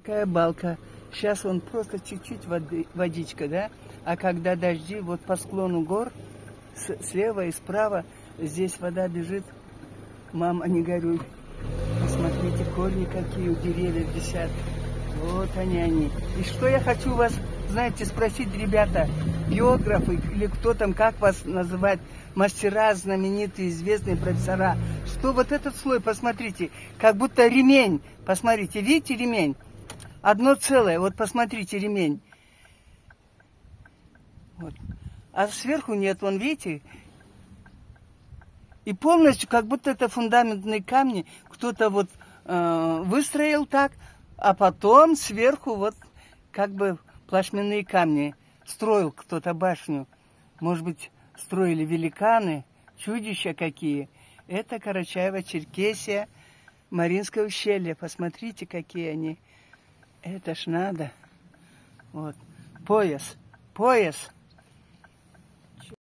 Такая балка. Сейчас он просто чуть-чуть водичка, да? А когда дожди, вот по склону гор, слева и справа, здесь вода бежит. Мама, не горюй. Посмотрите, корни какие у деревьев висят. Вот они. И что я хочу вас, знаете, спросить, ребята, биографы или кто там, как вас называть, мастера, знаменитые, известные профессора, что вот этот слой, посмотрите, как будто ремень. Посмотрите, видите ремень? Одно целое, вот посмотрите, ремень. Вот. А сверху нет, вон, видите? И полностью, как будто это фундаментные камни, кто-то вот выстроил так, а потом сверху вот как бы плашменные камни. Строил кто-то башню. Может быть, строили великаны, чудища какие. Это Карачаево-Черкесия, Мариинское ущелье. Посмотрите, какие они. Это ж надо. Вот. Пояс.